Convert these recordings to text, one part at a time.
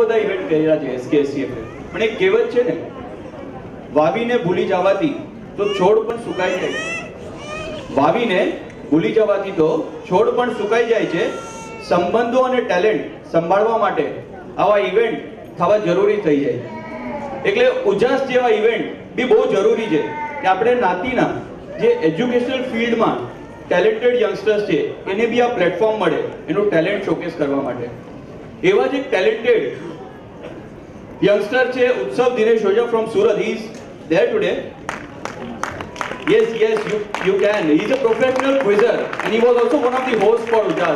બધા ઇવેન્ટ કર્યા છે SKSCF એ, પણ એક કહેવત છે ને, વાવીને ભૂલી જવાથી તો છોડ પણ સુકાઈ જાય છે. વાવીને ભૂલી જવાથી તો છોડ પણ સુકાઈ જાય છે. સંબંધો અને ટેલેન્ટ સંભાળવા માટે આવા ઇવેન્ટ થવા જરૂરી થઈ જાય છે. એટલે ઉજાસ જેવા ઇવેન્ટ બી બહુ જરૂરી છે કે આપણે નાતીના જે એજ્યુકેશનલ ફિલ્ડમાં ટેલેન્ટેડ યંગસ્ટર્સ છે એને બી આ પ્લેટફોર્મ મળે એનું ટેલેન્ટ શોકેસ કરવા માટે. એવા જ એક ટેલેન્ટેડ યંગસ્ટર છે Utsav Dinesh Oza from Surat. He is there today. Yes, you can. He is a professional quizzer and he was also one of the hosts for Ujas.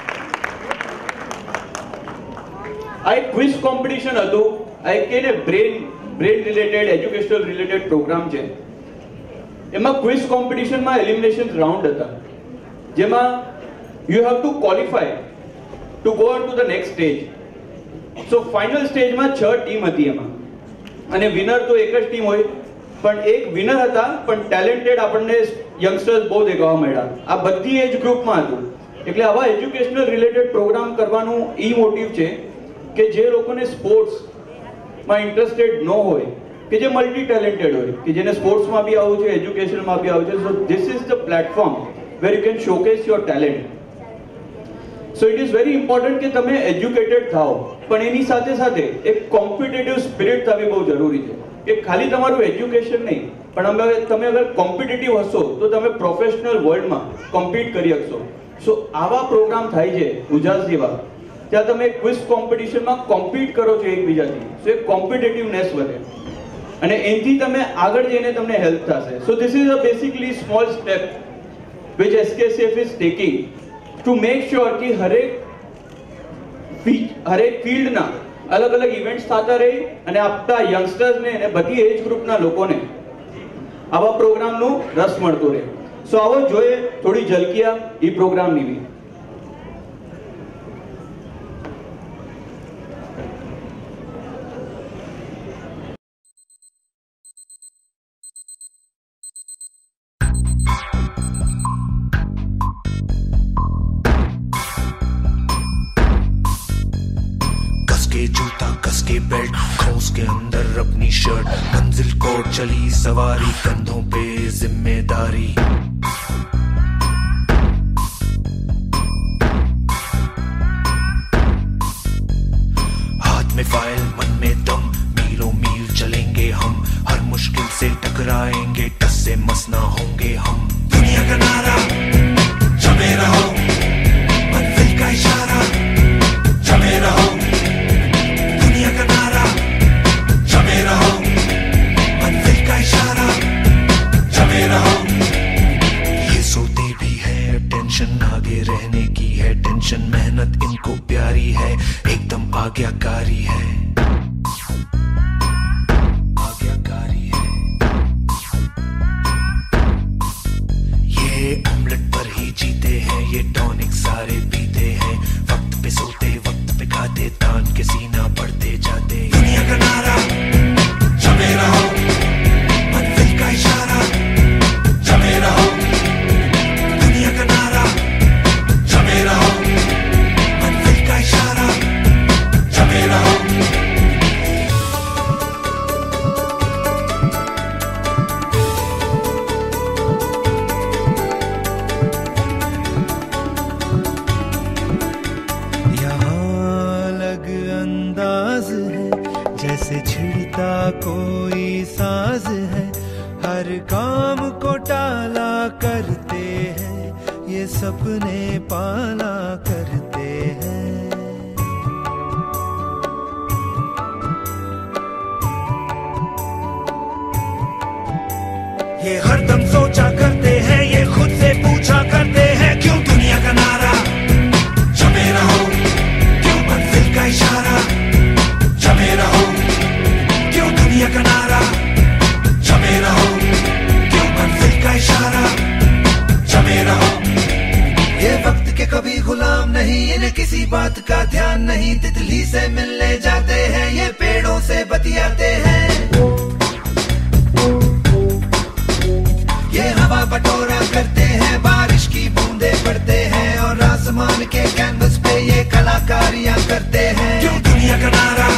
આ એક ક્વિઝ કોમ્પિટિશન હતું, આ એક કે brain related educational related program છે. એમાં quiz કોમ્પિટિશનમાં elimination round હતા, જેમાં you have to qualify to go on to the next stage. So final સ્ટેજમાં 6 ટીમ હતી એમાં, અને વિનર તો એક જ ટીમ હોય, પણ એક વિનર હતા પણ ટેલેન્ટેડ આપણને યંગસ્ટર્સ બહુ દેખાવા મળ્યા. આ બધી એજ ગ્રુપમાં હતું. એટલે આવા એજ્યુકેશનલ રિલેટેડ પ્રોગ્રામ કરવાનું એ મોટિવ છે કે જે લોકોને સ્પોર્ટ્સમાં ઇન્ટરેસ્ટેડ ન હોય, કે જે મલ્ટી ટેલેન્ટેડ હોય, કે જેને સ્પોર્ટ્સમાં બી આવું છે, એજ્યુકેશનમાં બી આવું છે. So this is the platform where you can showcase your talent. So it is very important કે તમે એજ્યુકેટેડ થાઓ, પણ એની સાથે સાથે એક કોમ્પિટેટિવ સ્પિરિટ થવી બહુ જરૂરી છે. કે ખાલી તમારું એજ્યુકેશન નહીં, પણ તમે અગર કોમ્પિટેટિવ હશો તો તમે પ્રોફેશનલ વર્લ્ડમાં કોમ્પીટ કરી શકશો. સો આવા પ્રોગ્રામ થાય છે ઉજાસ જેવા, ત્યાં તમે ક્વિઝ કોમ્પિટિશનમાં કોમ્પીટ કરો છો એકબીજાથી. સો એક કોમ્પિટેટિવનેસ વધે અને એનાથી તમે આગળ જઈને તમને હેલ્પ થશે. So this is a basically small step which SKSCF is taking to make sure કે હરેક ફિલ્ડના અલગ અલગ ઇવેન્ટ્સ થતા રહે અને આપતા યંગસ્ટર્સને અને બધી એજ ગ્રુપના લોકોને આવા પ્રોગ્રામનું રસ મળતો રહે. સો આવો જોઈએ થોડી ઝલકિયા એ પ્રોગ્રામની બી. जूता कस के बेल्ट खोस के अंदर अपनी शर्ट, मंजिल को चली सवारी, कंधों पे जिम्मेदारी. हाथ में फाइल मन में दम, मीलों मील चलेंगे हम, हर मुश्किल से टकराएंगे, टस से मस ना होंगे हम. दुनिया का नारा जमे रहो, मंजिल का इशारा जमे रहो. दुनिया का नारा जमे रहो, मंजिल का इशारा जमे रहो. ये सोते भी है टेंशन आगे रहने की है टेंशन, मेहनत इनको प्यारी है एकदम आज्ञाकारी है. आज्ञाकारी है ये ऑमलेट पर ही जीते हैं, ये टॉनिक सारे पीते हैं, वक्त पे सोते वक्त पे खाते, तान के सीना बढ़ते जाते. दुनिया का नारा जमे रहो, मंजिल का इशारा जमे रहो. दुनिया का नारा जमे रहो, मंजिल का इशारा जमे रहो. जैसे छिड़ता कोई साज है, हर काम को टाला करते हैं, ये सपने पाला करते हैं. ये हरदम सोचा करते हैं, ये खुद से पूछा करते हैं, क्यों दुनिया का नारा जमे रहो, क्यों मंजिल का इशारा जमे रहो. क्यों दुनिया का नारा जमे रहो, क्यों मंजिल का इशारा जमे रहो. ये वक्त के कभी गुलाम नहीं, इन्हें किसी बात का ध्यान नहीं, तितली से मिलने जाते हैं, ये पेड़ों से बतियाते हैं. ये हवा बटोरा करते हैं, बारिश की बूंदे पड़ते हैं, और आसमान के कैनवस पे ये कलाकारियां करते हैं. क्यों दुनिया का नारा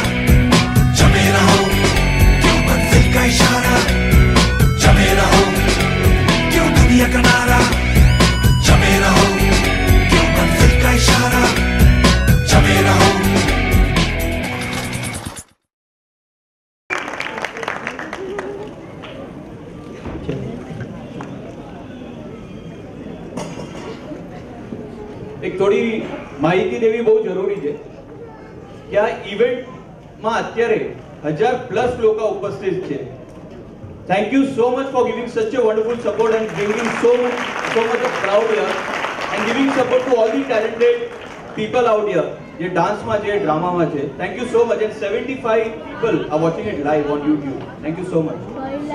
માહિતી દેવી બહુ જરૂરી છે કે આ ઇવેન્ટમાં અત્યારે 1000+ લોકો ઉપસ્થિત છે. Thank you so much for giving such a wonderful support and bringing so much of crowd here and giving support to all the talented people out here. જે ડાન્સમાં છે, ડ્રામામાં છે. Thank you so much and 75 people are watching it live on YouTube. Thank you so much.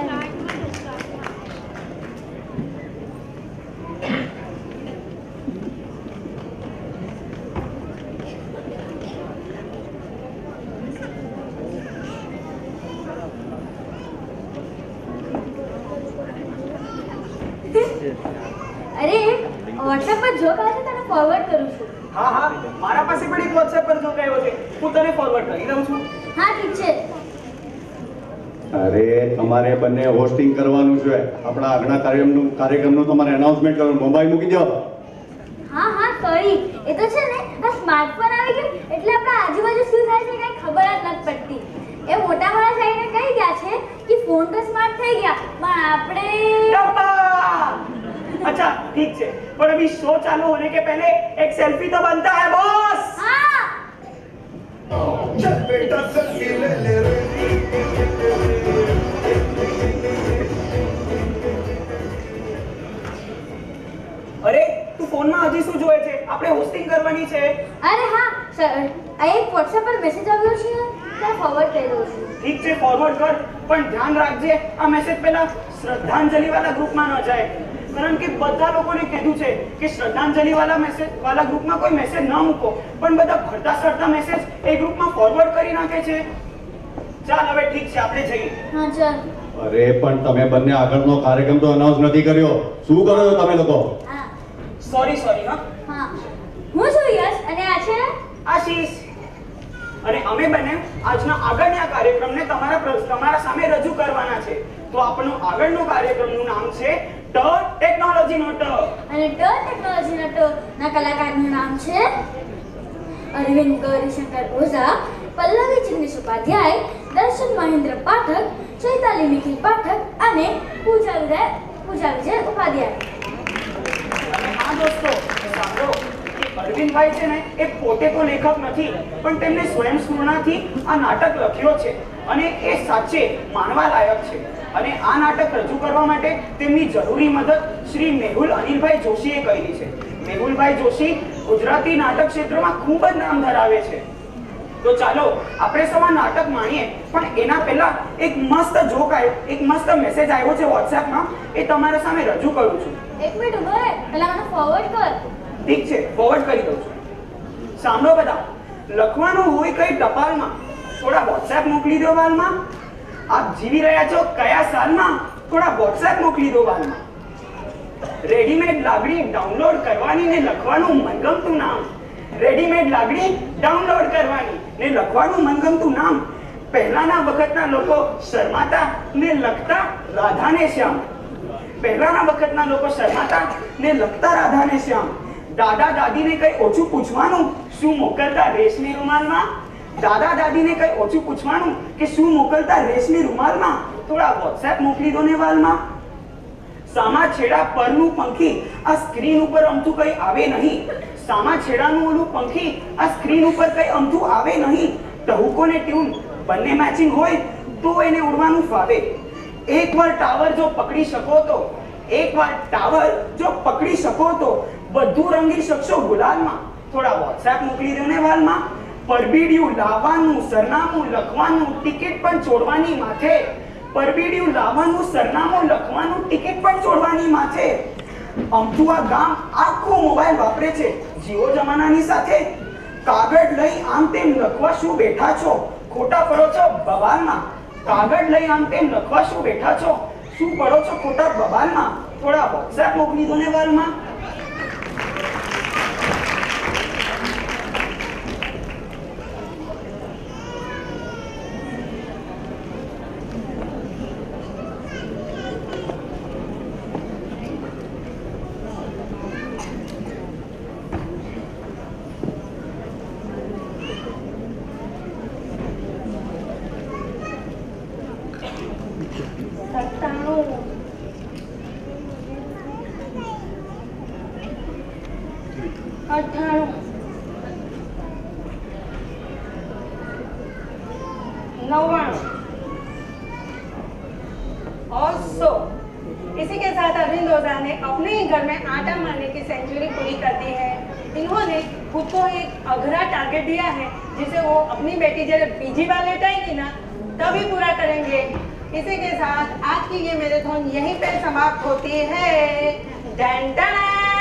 અરે WhatsApp પર joke આવે છે, તને forward કરું છું. હા હા, મારા પાસે પણ એક WhatsApp પર જોક આવ્યો છે, હું તને ફોરવર્ડ કરી દઉં છું. હા ઠીક છે. અરે તમારે બંને હોસ્ટિંગ કરવાનું છે. આપણા આગળના કાર્યક્રમનું તમારે એનાઉન્સમેન્ટ કરવાનું. મોબાઈલ મૂકી દો. હા હા સોરી, એ તો છે ને આ સ્માર્ટફોન આવી ગયું એટલે આપણા આજુબાજુ શું થાય છે કઈ ખબર જ નથી પડતી. એ મોટા માણસ આવીને કહી ગયા છે કે ફોન તો સ્માર્ટ થઈ ગયા પણ આપણે अच्छा ठीक है, पर अभी शो चालू होने के पहले एक सेल्फी तो बनता है बॉस. हाँ चल बेटा सेल्फी ले ले रे. अरे તું ફોનમાં હજી શું જોવે છે? આપણે હોસ્ટિંગ કરવાની છે. અરે હા સર, આ એક WhatsApp પર મેસેજ આવ્યો છે, તો ફોરવર્ડ કરી દઉં છું. ઠીક છે, ફોરવર્ડ કર, પણ ધ્યાન રાખજે આ મેસેજ પહેલા શ્રદ્ધાંજલિ વાળા ગ્રુપમાં ન જાય. કારણ કે બધા લોકોને કીધું છે કે શ્રદ્ધાંજલિ વાળા ગ્રુપમાં કોઈ મેસેજ ન મૂકો, પણ બધા ભરતા સરતા મેસેજ એ ગ્રુપમાં ફોરવર્ડ કરી નાખે છે. ચાલ હવે ઠીક છે, આપણે જઈએ. હા ચાલ. અરે પણ તમે બંને આગળનો કાર્યક્રમ તો અનાઉન્સ નથી કર્યો. શું કરો છો તમે લોકો? હા સોરી હા. હા, હું છું યશ અને આ છે આશીષ, અને અમે બંને આજના આગળના કાર્યક્રમને તમારા સામે રજૂ કરવાના છે. તો આપણો આગળનો કાર્યક્રમનું નામ છે ટેકનોલોજીનો ટ. અને ટેકનોલોજીના ટ ના કલાકારનું નામ છે અરવિંદ ગૌરીશંકર ઓઝા, પલ્લવી જિગ્નેશ ઉપાધ્યાય, દર્શન મહેન્દ્ર પાઠક, ચૈતાલી નિખિલ પાઠક અને પૂજા વિજય ઉપાધ્યાય. અને હા દોસ્તો, સાંભળો કે અરવિંદભાઈ છે ને એ પોતે તો લેખક નથી, પણ તેમને સ્વયં સ્ફૂર્ણાથી આ નાટક લખ્યો છે અને એ સાચે માનવા લાયક છે. અને આ નાટક રજૂ કરવા માટે તેમની જરૂરી મદદ શ્રી મેહુલ અનિલભાઈ જોશીએ કરી છે. મેહુલભાઈ જોશી ગુજરાતી નાટક ક્ષેત્રમાં ખૂબ જ નામ ધરાવે છે. તો ચાલો આપણે સૌ આ નાટક માણીએ, પણ એના પહેલા એક મસ્ત મેસેજ આવ્યો છે WhatsAppમાં, એ તમારા સામે રજૂ કરું છું. એક મિનિટ ઉભો રહે, પહેલા મને ફોરવર્ડ કર. ઠીક છે, ફોરવર્ડ કરી દઉં છું. સાંભળો બધા, લખવાનું હોય કઈ ટપાલમાં, થોડા WhatsApp મોકલી દો વાલમાં. આપ જીવી રહ્યા છો કયા સાલમાં, થોડા WhatsApp મોકલી દો વાલમાં. રેડીમેડ લાગણી ડાઉનલોડ કરવાની ને લખવાનું મનગમતું નામ. રેડીમેડ લાગણી ડાઉનલોડ કરવાની ને લખવાનું મનગમતું નામ. પહેલાના વખતના લોકો શરમાતા ને લખતા રાધાને શ્યામ. પહેલાના વખતના લોકો શરમાતા ને લખતા રાધાને શ્યામ. દાદા દાદીને કઈ ઓછું પૂછવાનું, શું મોકલતા રેશમી રૂમાલમાં. દાદા દાદીને કઈ ઓછું પૂછવાનું કે શું મોકલતા રેશમી રૂમાલમાં. થોડા WhatsApp મોકલી દો ને વાલમાં. સામા છેડા પરનું પંખી આ સ્ક્રીન ઉપર અમથું કઈ આવે નહીં. સામા છેડાનું ઓલું પંખી આ સ્ક્રીન ઉપર કઈ અમથું આવે નહીં. ટહુકો ને ટ્યુન બંને મેચિંગ હોય તો એને ઉડવાનું ફાવે. એકવાર ટાવર જો પકડી શકો તો બધું રંગી શકશો ગુલાલમાં. થોડા WhatsApp મોકલી દો ને વાલમાં. પરબીડિયું લાવવાનું સરનામું લખવાનું ટિકિટ પણ છોડવાની માથે. પરબીડિયું લાવવાનું સરનામું લખવાનું ટિકિટ પણ છોડવાની માથે. અમથું આ ગામ આખું મોબાઈલ વાપરે છે જીઓ જમાનાની સાથે. કાગળ લઈ આમ તેમ લખવા શું બેઠા છો, ખોટા પડો છો બવાલમાં. કાગળ લઈ આમ તેમ લખવા શું બેઠા છો, શું પડો છો ખોટા બવાલમાં. થોડા WhatsApp મોકલી દો ને વાલમાં. 99। और 100। इसी के साथ अरविंद ओझा ने अपने ही घर में आटा मारने की सेंचुरी पूरी कर दी है। इन्होंने खुद को एक अघरा टारगेट दिया है जिसे वो अपनी बेटी जब बीजी बार लेटाएंगी ना तभी पूरा करेंगे। इसी के साथ आज की ये मैराथन यहीं पे समाप्त होती है। Done done.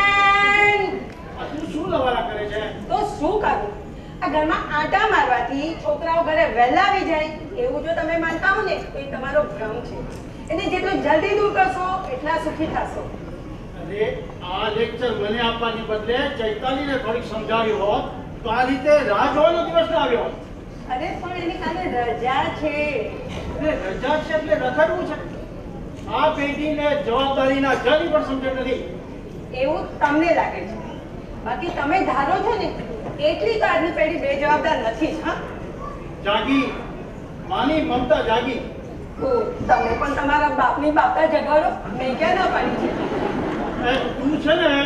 શું લવારા કરે છે? તો શું કરું? આ ઘરમાં આટા મારવાથી છોકરાઓ ઘરે વહેલા આવી જાય એવું જો તમે માનતા હો ને તો એ તમારો ભ્રમ છે। એને જેટલું જલ્દી દૂર કરશો એટલા સુખી થશો। અરે આ લેક્ચર મને આપવાની બદલે ચૈતાલીને થોડીક સમજાવ્યું હોત તો આ રીતે રાહ જોવાનો દિવસ ના આવ્યો હોત। અરે પણ એની કાલે રજા છે। એટલે રજા છે એટલે રખડવું છે? આ પેઢીને જવાબદારીના જરી પણ સમજણ નથી। એવું તમને લાગે છે, બાકી તમે ધારો છો ને એટલી તો આજની પેઢી બેજવાબદાર નથી જ। હા, જાગી માની મમતા જાગી। તમે પણ તમારા બાપની બાપતા જગાડો, મેં ક્યાં ના પાડી છે? તું છે ને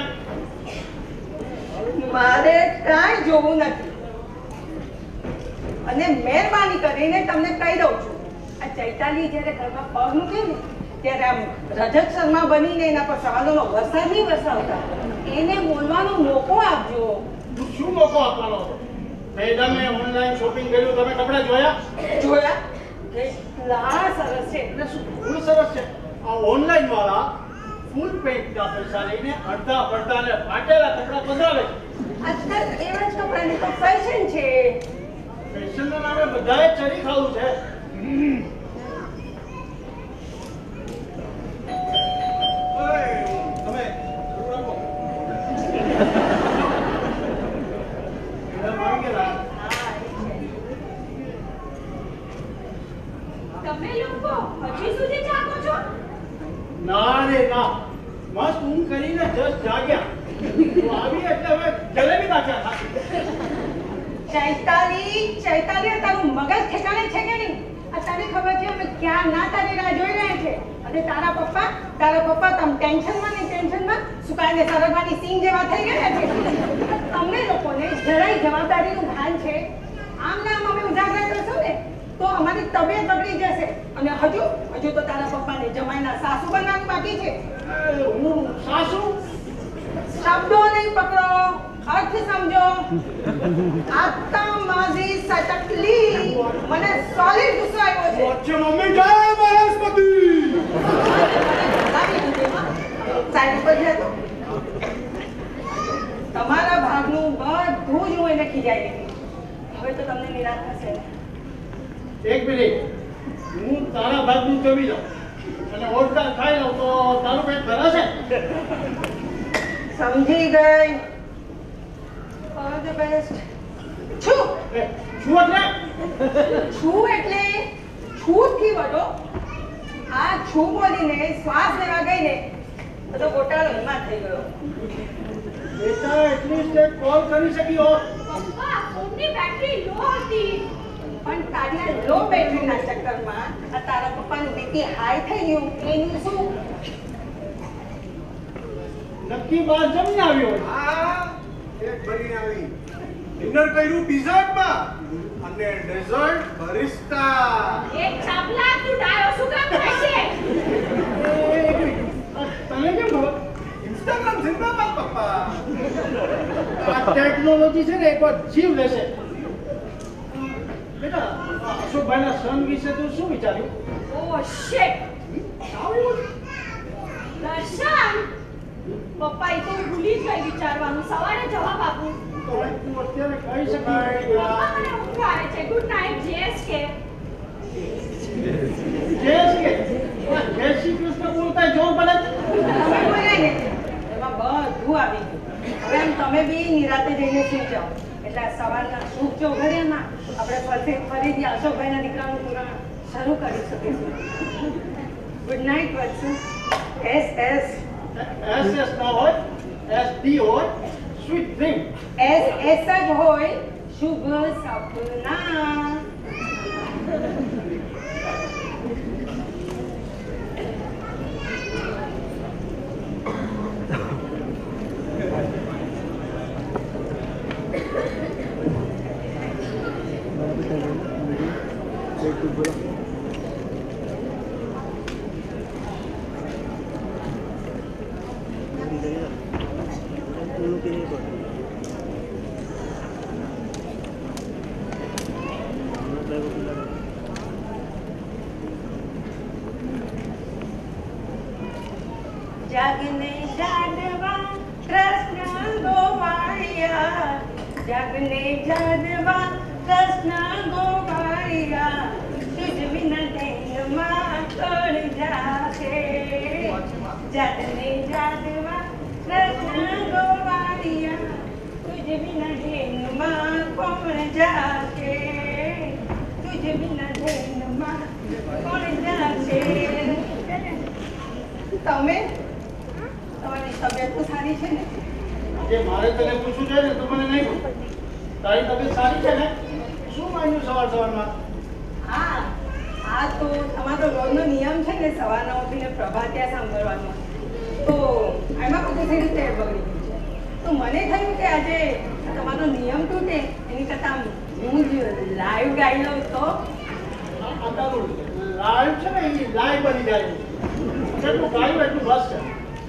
મારે કાંઈ જોવું નથી અને મહેરબાની કરીને તમને કહી દઉં છું, આ ચૈતાલી જ્યારે ઘરમાં પગ મૂકે ને ત્યારે આમ રજત શર્મા બનીને એના પર સવાલોનો વરસાદ નહીં વરસાવતા, એને બોલવાનો મોકો આપજો। તું શું મોકો આપવાનો હતો? મેડમે ઓનલાઈન શોપિંગ કર્યું, તમે કપડા જોયા? જોયા? કેટલા સરસ છે। એટલે શું ફૂલ સરસ છે? આ ઓનલાઈન વાળા ફૂલ પેન્ટના પૈસા લઈને અડધા પડધા ને ફાટેલા કપડા પધરાવે છે। આજકાલ એવા જ કપડાની તો ફેશન છે। ફેશનના નામે બધાએ ચરી ખાવું છે। તમે તમે લોકો હજી સુધી જાગો છો? ના રે ના, મસ્ત ઊંઘ કરીને જસ્ટ જાગ્યા તો આવી એટલે હવે જલેબી નાખ્યા ખાધી। ચૈતાલી, ચૈતાલી, તારું મગજ ઠેકાણે છે કે નહીં? આ તને ખબર છે અમે ક્યાં ના તારી રાહ જોઈ રહ્યા છે? અને તારા પપ્પા તમ ટેન્શનમાં ને ટેન્શનમાં સુકાઈને સરગવાની સિંગ જેવા થઈ ગયા છે। તમને લોકોને જરાય જવાબદારીનું ભાન છે? આમ નામ અમે ઉજાગરા કરશું ને તો અમારી તબિયત બગડી જશે। અને હજુ તો તારા પપ્પાને જમાઈના સાસુ બનવાનું બાકી છે। હું સાસુ? શબ્દો નહીં પકડો, अर्थ समझो। आता माजी सटकली મને સોલિડ ગુસ્સો આવ્યો છે। વચ્ચે મમ્મી જય મહેશપતિ લાવી દીધી માં સાઈડ પર જતો તમારા ભાગનું બધું જ હું એને ખીજાઈ દીધી। હવે તો તમને નિરાશ થશે। એક મિનિટ, હું તારા ભાગનું જમી લઉં અને ઓળખાણ ખાઈ લઉં તો તારું પેટ ભરાશે? સમજી ગઈ। All the best. છું શું એટલે છૂટથી વટો આ છું બોલીને શ્વાસ લેવા ગઈને બધો ગોટાળો એમાં થઈ ગયો। બેટા એટલીસ્ટ એક કોલ કરી શકી હોત। પપ્પા, ફોનની બેટરી લો હતી। પણ તારી લો બેટરીના ચક્કરમાં આ તારા પપ્પાનું બીપી હાઈ થઈ ગયું એનું શું? નક્કી બાર જમીને આવ્યો। હા, એક ભરીને આવી। ડિનર કર્યું ડિઝર્ટમાં અને ડેઝર્ટ બરિસ્ટા। એક ચાપલા તું ડાયો શું કામ થાય છે? તમે કેમ ખબર? ઇન્સ્ટાગ્રામ જિંદાબાદ પપ્પા। આ ટેકનોલોજી છે ને એકવાર જીવ લેશે। બેટા અશોકભાઈના સન વિશે તું શું વિચાર્યું? ઓ શિટ, દર્શન પપ્પા એ તો ભૂલી જ ગઈ વિચારવાનું, સવારે જવાબ આપું। તો ભાઈ તું અત્યારે કહી શકી પપ્પા મને ઊંઘ આવે છે। Good night JSK. જય શ્રી કૃષ્ણ બોલતા જોર પડે છે। તમે બોલ્યા ને એમાં બધું આવી ગયું। હવે એમ તમે બી નિરાતે જઈને સુઈ જાઓ એટલે આ સવારના શુભ ચોઘડિયામાં આપણે ફરીથી અશોકભાઈના દીકરાનું પુરાણ શરૂ કરી શકીશું। Good night Vatsu. S S ના હોય, એસ ડી હોય, સ્વીટ ડ્રીમ। એસ જ હોય, શુભ સપના। જાગને જાગવા કૃષ્ણ ગોવાળિયા, જાગને જાગવા કૃષ્ણ ગોવાળિયા, તુજ વિના ધૈર્યમાં કોણ જાગે. જાગને જાગવા કૃષ્ણ ગોવાળિયા, તુજ વિના ધૈર્યમાં કોણ જાગે. તુજ વિના ધૈર્યમાં કોણ જાગે. તમે તમારી તબિયત તો સારી છે ને? જે મારે તને પૂછવું છે ને તો મને નહીં પૂછ. તારી તબિયત સારી છે ને? શું માન્યું સવાર સવારમાં? હા, આ તો તમારો રોજનો નિયમ છે ને સવારના ઉઠીને પ્રભાતિયા સાંભળવાનો. તો એમાં બધું થઈ રીતે બગડી ગયું છે. તો મને થયું કે આજે તમારો નિયમ તૂટે એની કરતાં હું જ લાઈવ ગાઈ લઉં તો. આ તારું લાઈવ છે ને એ લાઈવ બની જાય. જેટલું ગાયું એટલું બસ છે.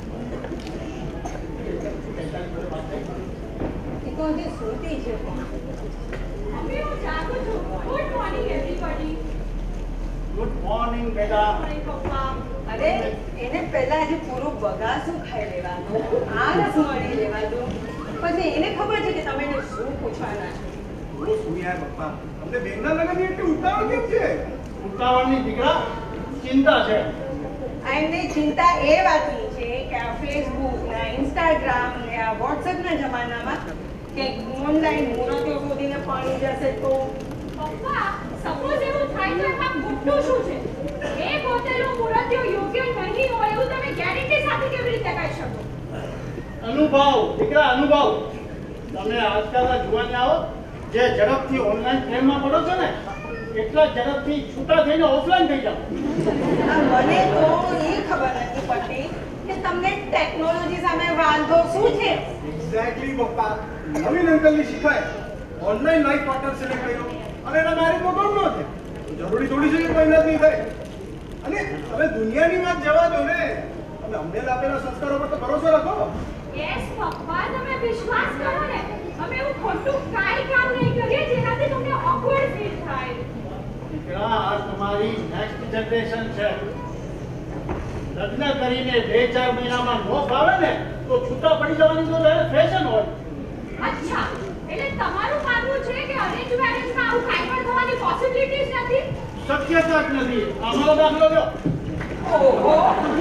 એ તો હજી સૂતી છે. મમ્મી હું જાગું છું. Good morning everybody. Good morning બેટા. પપ્પા. અરે એને પહેલા હજી પૂરું બગાસું ખાઈ લેવાનું, આળસ મળી લેવાનું, પછી એને ખબર છે કે તમે એને શું પૂછવાના છો. શું યાર પપ્પા, અમને બેનના લગનની એટલી ઉતાવળ કેમ છે? ઉતાવળની દીકરા ચિંતા છે. એમની ચિંતા એ વાતની છે કે આ ફેસબુક ને ઇન્સ્ટાગ્રામ ને આ વોટ્સએપના જમાનામાં કે ઓનલાઈન મૂર્તિઓ શોધીને પાણી જશે તો. પપ્પા, સપોઝ એવું થાય તો એમાં ખોટું શું છે? એ ગોતેલું મૂર્તિઓ યોગ્ય નહીં હોય એવું તમે ગેરંટી સાથે કેવી રીતે કહી શકો? અનુભવ દીકરા, અનુભવ. તમે આજકાલના જુવાનિયાઓ જે ઝડપથી ઓનલાઈન પ્રેમમાં પડો છો ને, એટલા ઝડપથી છૂટા થઈને ઓફલાઈન થઈ જાઓ. મને તો એ ખબર નથી પડતી કે તમને ટેકનોલોજી સામે વાંધો શું છે. એક્ઝેક્ટલી પપ્પા, નવીન અંકલની શીખાય ઓનલાઈન લાઈફ પાર્ટનર સિલેક્ટ કર્યો અને એના મેરેજ નો ગમ ન છે. જરૂરી થોડી છે કે મહિના જ નહીં થાય. અને હવે દુનિયાની વાત જવા દો ને, તમે અમને આપેલા સંસ્કારો પર તો ભરોસો રાખો. યસ પપ્પા, તમે વિશ્વાસ કરો ને. અમે એવું ખોટું કાંઈ કામ નહીં કરીએ જેનાથી તમને ઓકવર્ડ ફીલ થાય. દીકરા, આ તમારી નેક્સ્ટ જનરેશન છે. લગ્ન કરીને 2-4 મહિનામાં નો ફાવે ને તો છૂટા પડી જવાની તો ફેશન હોય. અચ્છા, એટલે તમારું માનવું છે કે અરેન્જ મેરેજમાં આવું કાંઈ પણ થવાની પોસિબિલિટીઝ નથી? શક્યતા જ નથી. અમારો દાખલો લ્યો. ઓહો,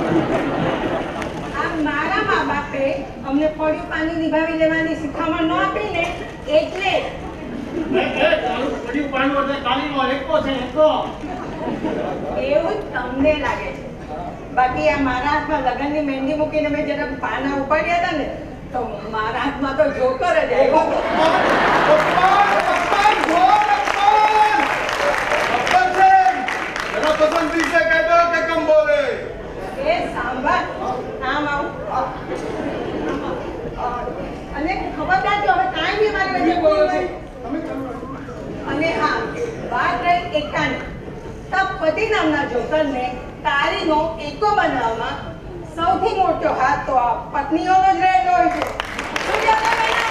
આ મારા મા બાપે અમને પડ્યું પાણી નિભાવી લેવાની શિખામણ ન આપી ને એટલે. તારું પડ્યું પાણી એટલે કાલીનો એકો છે, એકો. એવું જ તમને લાગે છે. બાકી આ મારા હાથમાં લગનની મહેંદી મૂકીને મેં જરા પાના ઉપાડ્યા હતા ને તો મારા હાથમાં તો જોકર જ આવ્યો. એ સાંભળ, આમ આવું અને ખબરદાર જો હવે કાંઈ બી મારી વચ્ચે બોલવું. અને હા, વાત રહી એકાની. પતિ નામના જોકરને કાળીનો એકો બનાવવામાં સૌથી મોટો હાથ તો આ પત્નીઓનો જ રહેલો હોય છે. શું કહેતા બહેનો?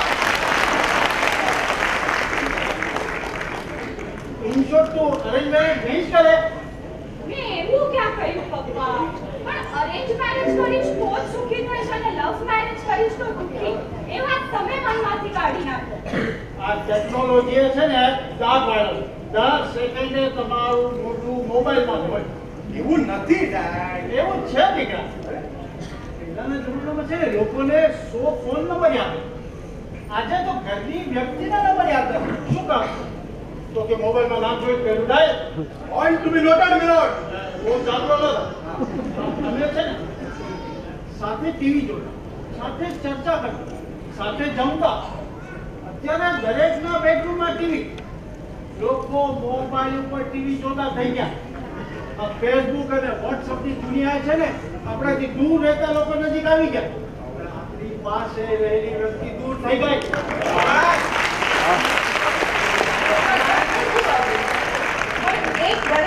ઇન શોર્ટ તો અરેન્જ મેરેજ નહીં જ કરે. મેં એવું ક્યાં કહ્યું પપ્પા? પણ અરેન્જ મેરેજ કરીશ તો જ સુખી થઈશ અને લવ મેરેજ કરીશ તો દુઃખી. એ વાત તમે મનમાંથી કાઢી નાખો. આ ટેકનોલોજી છે ને ડાર્ક વાયરસ. દર સેકન્ડે તમારું મોટું મોબાઈલમાં હોય. એવું નથી ડેડ. એવું જ છે દીકરા. પહેલાના જમાનામાં છે ને લોકોને 100 ફોન નંબર યાદ હતા. આજે તો ઘરની વ્યક્તિના નંબર યાદ હતા. શું કામ? તો કે મોબાઈલમાં નામ જોઈ પેલું dial. Point to be noted milord. Phone ચાલુ હતો. તમે છે ને સાથે ટીવી જોતા, સાથે ચર્ચા કરતા, સાથે જમતા. અત્યારે દરેકના બેડરૂમમાં ટીવી. લોકો મોબાઈલ ઉપર ટીવી જોતા થઈ ગયા. આ ફેસબુક અને વોટ્સએપ ની દુનિયા છે ને આપણાથી દૂર રહેતા લોકો નજીક આવી ગયા. આપણી પાસે રહેલી વ્યક્તિ દૂર થઈ ગઈ. એક દરેક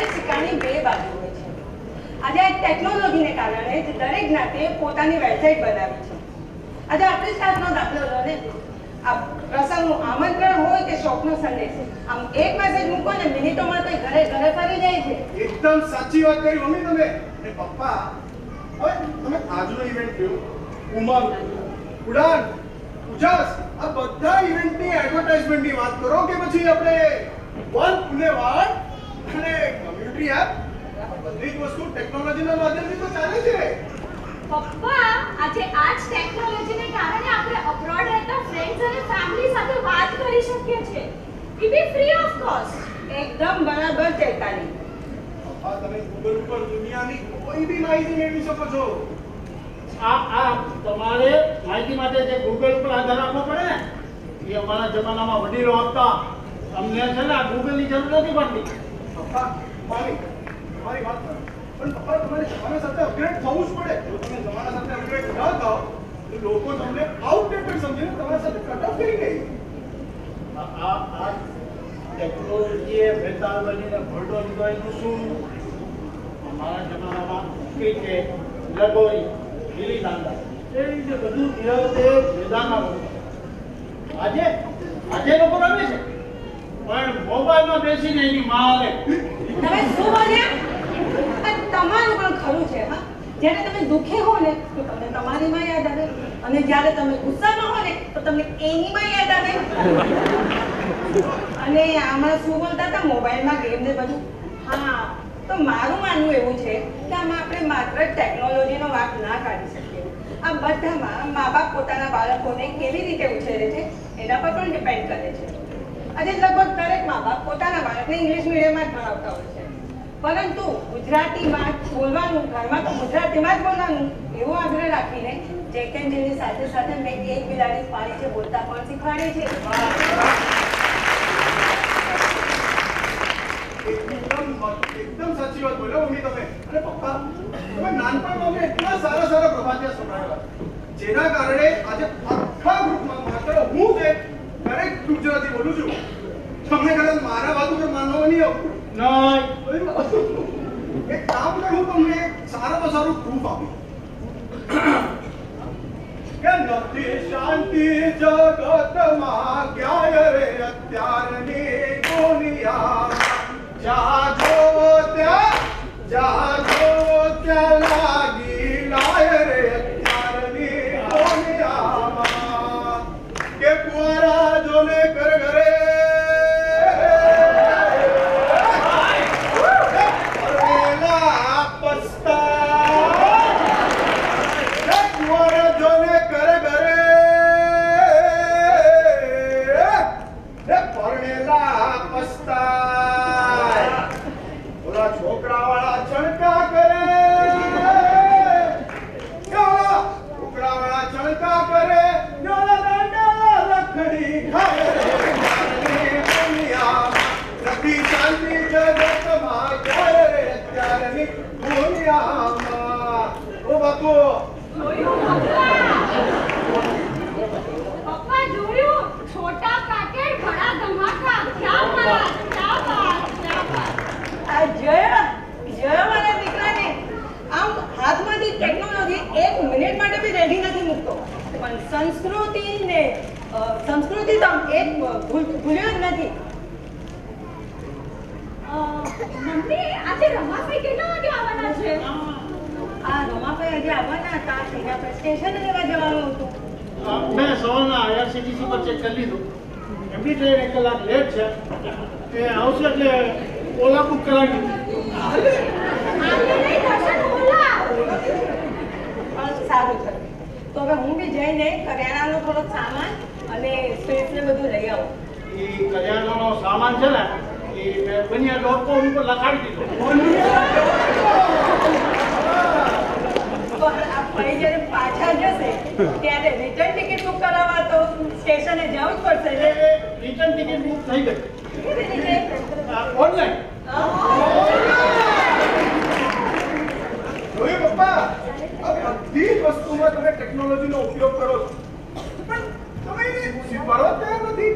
આજે આ ટેકનોલોજીને કારણે જ દરેક જ્ઞાતિએ પોતાની વેબસાઇટ બનાવી છે. આજે આપણી સ્ટાફનો દાખલો લો ને, આ પ્રસંગનું આમંત્રણ હોય કે શોકનો સંદેશ, આમ એક મેસેજ મૂકો ને મિનિટોમાં તો ઘરે ઘરે ફરી જાય છે. એકદમ સાચી વાત કરી મમ્મી તમે. અને પપ્પા, હવે તમે આજનો ઇવેન્ટ જોયો, ઉમંગ, ઉડાન, ઉજાસ, આ બધા ઇવેન્ટની એડવર્ટાઇઝમેન્ટની વાત કરો કે પછી આપણે વન પુણેવાડ અને કમ્યુનિટી એપ, બધી જ વસ્તુ ટેકનોલોજીના માધ્યમથી તો ચાલે છે. પપ્પા, આજે આ જ ટેકનોલોજીને કારણે આપણે અબ્રોડ રહેતા ફ્રેન્ડ્સ અને ફેમિલી સાથે વાત કરી શકીએ છીએ. ઈ બી ફ્રી ઓફ કોસ્ટ. એકદમ બરાબર ચેતાલી. પપ્પા, તમે ગૂગલ ઉપર દુનિયાની કોઈ બી માહિતી મેળવી શકો છો. આ તમારે માહિતી માટે જે ગૂગલ પર આધાર રાખવો પડે ને, એ અમારા જમાનામાં વડીલો હતા. અમને છે ને આ ગૂગલની જરૂર નથી પડતી. પપ્પા, તમારી વાત કરો, પણ પપ્પા તમારે જમાના સાથે અપગ્રેડ થવું જ પડે. જો તમે જમાના સાથે અપગ્રેડ ન થાઓ તો લોકો તમને આઉટડેટેડ સમજીને તમારા સાથે કટ ઓફ કરી ગઈ. આ ટેકનોલોજીએ વેતાળ બનીને ભરડો લીધો એનું શું? અમારા જમાનામાં ક્રિકેટ, લગોરી, ગીલી દાંડા એ રીતે બધું નિરંતર મેદાનમાં રમતા. આજે લોકો રમે છે પણ મોબાઈલમાં બેસીને એની માને. તમે શું બોલ્યા? આ તમારું પણ ખરું છે. હા, જ્યારે તમે દુઃખી હો ને તો તમને તમારી માં યાદ આવે, અને જ્યારે તમે ગુસ્સામાં હો ને તો તમને એની માં યાદ આવે. અને આમાં શું બોલતા હતા, મોબાઈલમાં ગેમ ને બધું. હા, તો મારું માનવું એવું છે કે આમાં આપણે માત્ર ટેકનોલોજીનો વાંક ના કાઢી શકીએ. આ બધામાં મા બાપ પોતાના બાળકોને કેવી રીતે ઉછેરે છે એના પર પણ ડિપેન્ડ કરે છે. આજે લગભગ દરેક મા બાપ પોતાના બાળકને ઇંગ્લિશ મીડિયમમાં જ ભણાવતા હોય છે, પરંતુ ગુજરાતીમાં બોલવાનું, ઘરમાં તો ગુજરાતીમાં જ બોલવાનું એવો આગ્રહ રાખીને જેક એન્ડ જીલની સાથે સાથે મેં એક બિલાડી પાડી છે બોલતા પણ શીખવાડી છે. એકદમ સાચી વાત બોલ્યા મમ્મી તમે. અને પપ્પા, તમે નાનપણમાં અમને એટલા સારા પ્રભાતિયા સંભળાવ્યા જેના કારણે આજે આખા ગ્રુપમાં માત્ર હું જ દરેક ગુજરાતી બોલું છું. તમને કદાચ મારા વાત ઉપર માનવા નહીં આવું. એક કામ કર, હું તમને સારામાં સારું પ્રૂફ આપું કે નથી શાંતિ જગતમાં ક્યાંય રે અત્યારની દુનિયા. જાજો ત્યાં લાગી લાય રે અત્યારની દુનિયામાં કે કુંવારા જોને કર ઘરે પપ્પા જોયું, છોટા પેકેટ બડા ધમાકા. ક્યા બાત, ક્યા બાત, ક્યા બાત. આ જય મારા દીકરાને આમ હાથમાંથી ટેકનોલોજી એક મિનિટ માટે બી રેડી નથી મૂકતો, પણ સંસ્કૃતિ તો એક ભૂલ્યો જ નથી. મમ્મી, આજે રમાભાઈ કેટલા વાગે આવવાના છે? આ રમાભાઈ આજે આવવાના હતા, એના પર સ્ટેશન લેવા જવાનું હતું. મેં સવારના IRCTC પર ચેક કરી લીધું, એમની ટ્રેન 1 કલાક લેટ છે. એ આવશે એટલે ઓલા બુક કરાવી દીધી. સારું થયું. તો હવે હું બી જઈને કરિયાણાનો થોડોક સામાન અને સ્વીટ્સ ને બધું લઈ આવું. એ કરિયાણાનો સામાન છે ને, એ મેં baniya.com ઉપર લખાડી દીધો. આ ભાઈ જ્યારે પાછા જશે ત્યારે રિટર્ન ટિકિટ બુક કરાવવા તો સ્ટેશને જવું જ પડશે ને. રિટર્ન ટિકિટ બુક થઈ ગઈ. કેવી રીતે? ઓનલાઈન. જોયું પપ્પા, આ બધી જ વસ્તુમાં તમે ટેકનોલોજીનો ઉપયોગ કરો છો, પણ તમે એને સ્વીકારવા તૈયાર નથી.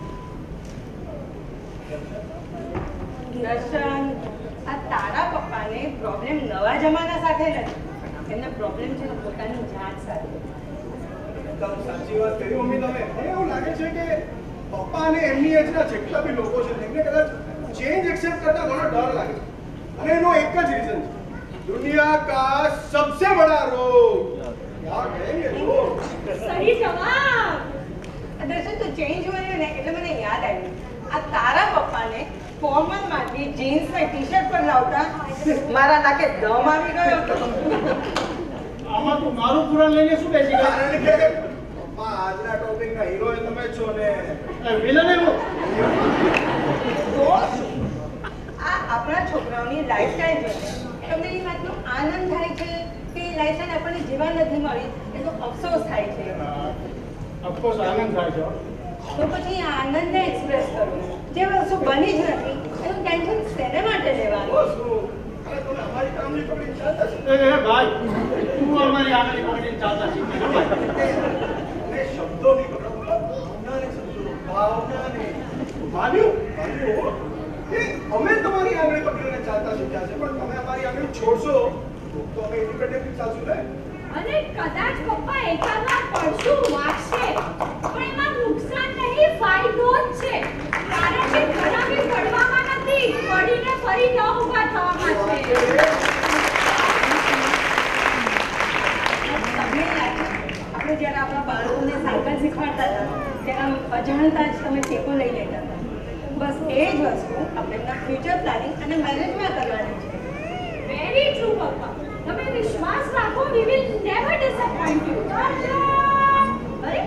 દર્શન, આ તારા પપ્પાને પપ્પાને પ્રોબ્લેમ નવા જમાના સાથે નથી, એમને પ્રોબ્લેમ છે પોતાની જાત સાથે. એકદમ સાચી વાત કરી મમ્મી તમે. મને એવું લાગે છે કે પપ્પા અને એમની એજના જેટલા બી લોકો છે તેમને કદાચ ચેન્જ એક્સેપ્ટ કરતા ઘણો ડર લાગે છે. અને એનો એક જ રીઝન છે, दुनिया का सबसे बड़ा रोग. क्या कहेंगे लोग? સહી જવાબ. દર્શન તો ચેન્જ હોય ને એટલે મને યાદ આવ્યું, આ તારા પપ્પાને ફોર્મલ માંથી જીન્સ ને ટી-શર્ટ પર લાવતા મારા નાકે દમ આવી ગયો હતો. આમાં તું મારું પુરાણ લઈને શું બેસી ગયો? કારણ કે પપ્પા આજના ટોપિક ના હીરો તમે છો ને વિલન એવું. તો આ આપણા છોકરાઓની લાઈફસ્ટાઈલ છે. તમને એ વાતનો આનંદ થાય છે કે એ લાઈફસ્ટાઈલ આપણને જીવન નથી મળી એનો અફસોસ થાય છે. ઓફકોર્સ આનંદ થાય છે. તો પછી આ આનંદને એક્સપ્રેસ કરો. જે વસ્તુ બની જ નથી એનું ટેન્શન શેને માટે લેવાનું? અરે તમે અમારી કામની પકડી ચાલતા છો. એ ભાઈ તું અમારી આગળ પકડીને ચાલતા શીખી અને શબ્દોની ભાવનાને સમજો, ભાવનાને માન્યું એ અમે તમારી આંગળી પકડીને ચાલતા શીખ્યા છે, પણ તમે અમારી આંગળી છોડશો તો અમે ઇન્ડિપેન્ડન્ટલી ચાલશું ને. અને કદાચ પપ્પા એકાદ વાર પડશું વાગશે, પણ એમાં નુકસાન નહીં, ફાયદો જ છે. કારણ કે ખરાબી પડવામાં નથી, પડીને ફરી ન ઊભા થવામાં છે. તમને લાગે આપણે જ્યારે આપણા બાળકોને સાયકલ શીખવાડતા હતા ત્યારે અજાણતા જ તમે ટેકો લઈ લેતા હતા. બસ એ જ વસ્તુ આપણે એમના ફ્યુચર પ્લાનિંગ અને મેરેજમાં કરવાની છે. વેરી ટ્રુ પપ્પા. તમે વિશ્વાસ રાખો, we will never disappoint you. અરે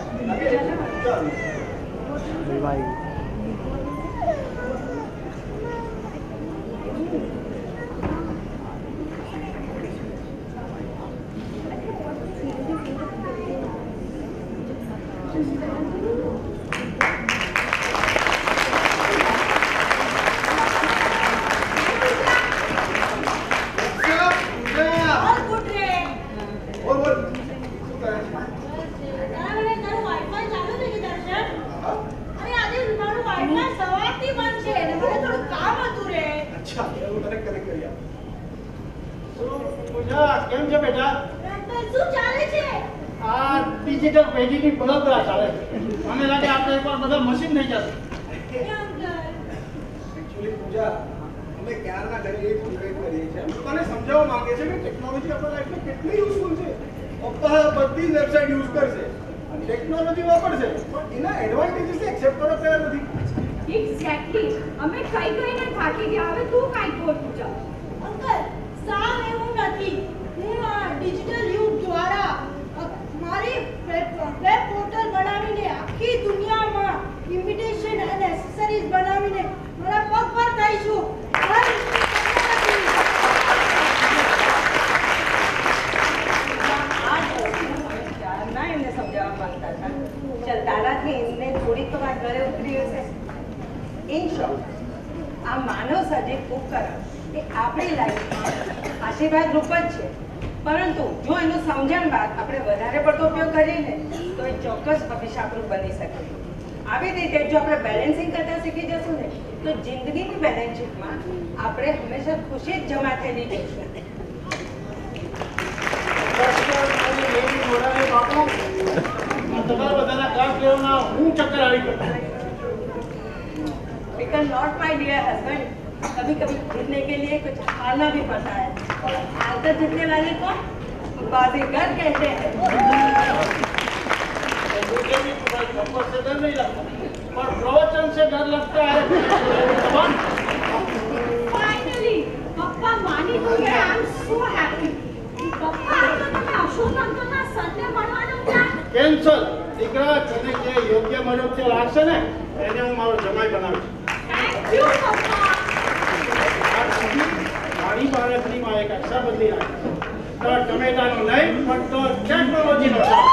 કેમ છે બેટા? શું ચાલે છે? આ ડિજિટલ પેઢીની બળતરા ચાલે છે. મને લાગે આપણે એકવાર બધા મશીન થઈ જશે. એકચ્યુઅલી પૂજા અમે ક્યારના ઘરે એ પ્રિપેર કરીએ છીએ. પપ્પાને સમજાવવા માંગે છે કે ટેકનોલોજી આપણા લાઈફમાં કેટલી યુઝફુલ છે. પપ્પા બધી જ વેબસાઇટ યુઝ કરશે, ટેકનોલોજી વાપરશે, પણ એના એડવાન્ટેજીસ એક્સેપ્ટ કરવા તૈયાર નથી. એક્ઝેક્ટલી. અમે કઈ કઈને થાકી ગયા. હવે તું કાઈ બોલ પૂજા. અંકલ સાવ એવું નથી. હું આ ડિજિટલ યુગ દ્વારા મારી વેબ પોર્ટલ બનાવીને આખી દુનિયામાં ઇન્વિટેશન અને એક્સેસરીઝ બનાવીને મારા પગ પર થઈ છું. એમને સમજાવવા માંગતા હતા. ચાલ તારાથી એમને થોડીક તો વાત ઘરે ઉતરી હશે. ઇન શોર્ટ, આ માનવ સર્જિત ઉપકરણ એ આપણી લાઈફમાં આશીર્વાદ રૂપ જ છે, પરંતુ જો એનું સમજણ બાદ આપણે વધારે પડતો ઉપયોગ કરીએ ને તો એ ચોક્કસ અભિશાપરૂપ બની શકે. આવી રીતે જો આપણે બેલેન્સિંગ કરતા શીખી જશું ને તો જિંદગીની બેલેન્સ શીટમાં આપણે હંમેશા ખુશી જ જમા થયેલી જોઈશું. તમારા બધાના ક્લાસ લેવામાં હું ચક્કર આવી ગયો. Because not my dear husband, कभी कभी जीतने के लिए कुछ हारना भी पड़ता है. हारकर जीतने वाले को बाजीगर कहते हैं. मुझे भी तुम्हारी मोहब्बत से डर नहीं लगता, पर प्रवचन से डर लगता है. ફાઇનલી પપ્પા માની તો ગયા. I am so happy. Papa તો તમે અશોક અંકલના સનને મળવાનું પ્લાન કેન્સલ. દીકરા તને જે યોગ્ય મનોબળ લાગશે ને એને હું મારો જમાઈ બનાવીશ. થેન્ક યુ પપ્પા. મારી બાળકની માં એક અક્ષર બદલી નાખી. તો ટમેટાનો નહીં પણ તો ટેકનોલોજીનો